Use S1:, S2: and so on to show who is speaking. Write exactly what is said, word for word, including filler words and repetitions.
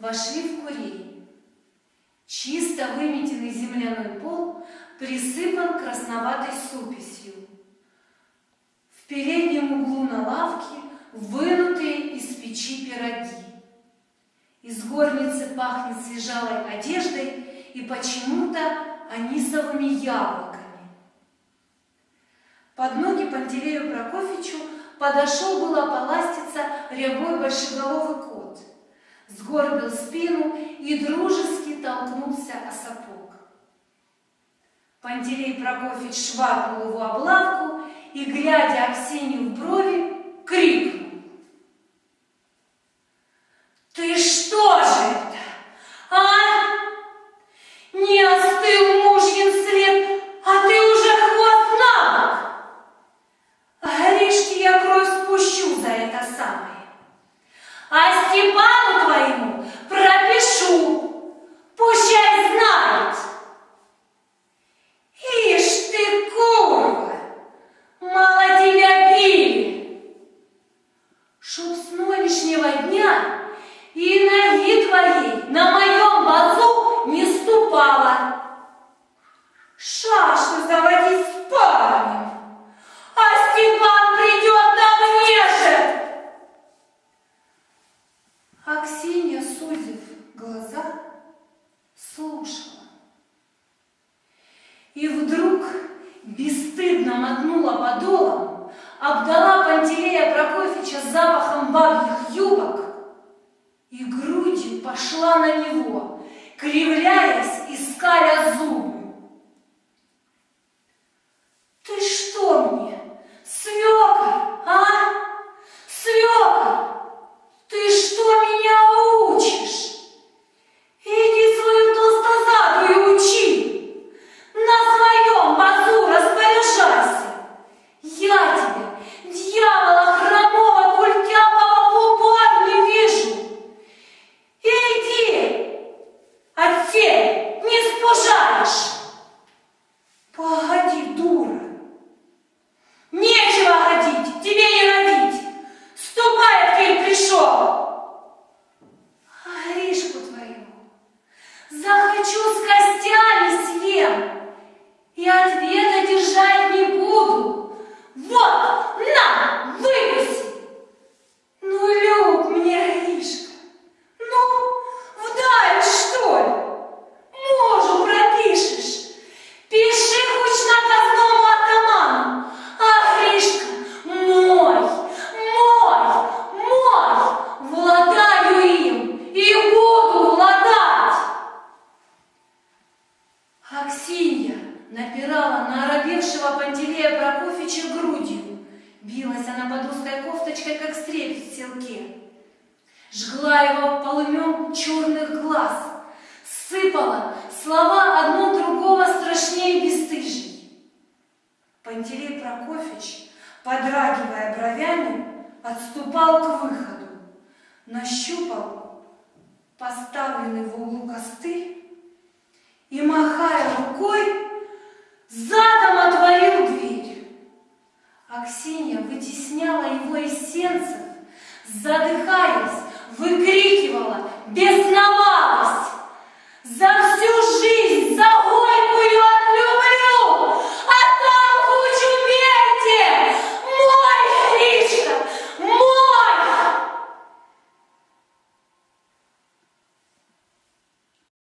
S1: вошли в курень. Чисто выметенный земляной пол присыпан красноватой супесью. В переднем углу на лавке вынутые из печи пироги. Из горницы пахнет свежалой одеждой и почему-то анисовыми яблоками. Под ноги Пантелею Прокофьевичу подошел было поластиться рябой большеголовый кот, сгорбил спину и дружески толкнулся о сапог. Пантелей Прокофьевич шваркнул его об лавку и, глядя Аксинью в брови, крикнул: «Ты что же это, а? Не остыл мужьин след, а ты уже хвост на бок! Горишки я кровь спущу за это самое, а Степану твоему пропишу, пущай знает. Ишь ты, курва, мало тебя били, чтоб с нынешнего дня и ноги твоей на моем базу не ступала. Шашку заводить с парнем, а Степан придет на мне же!» Аксинья, сузив глаза, слушала. И вдруг бесстыдно мотнула подолом, обдала Пантелея Прокофьевича запахом бабьих юбок и грудью пошла на него, кривляясь и скаля зубы. «Ты что мне, свекор, а? Свекор, ты что меня учишь? Иди свою толстозадую учи, на своем базу распоряжайся. Я тебя, дьявола хромого, культяпого, в упор не вижу. Иди, отсель, не спужаешь!» «Погоди, дура! Нечего ходить, тебе не родить! Ступай, откель пришел! А Гришку твою захочу с костями съем, и ответа держать не буду. Вот, на, выкуси! Ну, люб мне, Гришка, ну, вдаль, что ли? Мужу пропишешь, пиши хоть наказному атаману, а Гришка мой, мой, мой, владаю им и буду владать. Аксинья напирала на оробевшего Пантелея Прокофьевича грудью, билась она под узкой кофточкой, как стрепет в селке, жгла его полымем черных глаз, сыпала слова одно другого страшнее бесстыжий. Пантелей Прокофьевич, подрагивая бровями, отступал к выходу, нащупал поставленный в углу костыль и, махая рукой, задом отворил дверь. Аксинья вытесняла его из сенцев, задыхаясь, выкрикивала, бесновалась: «За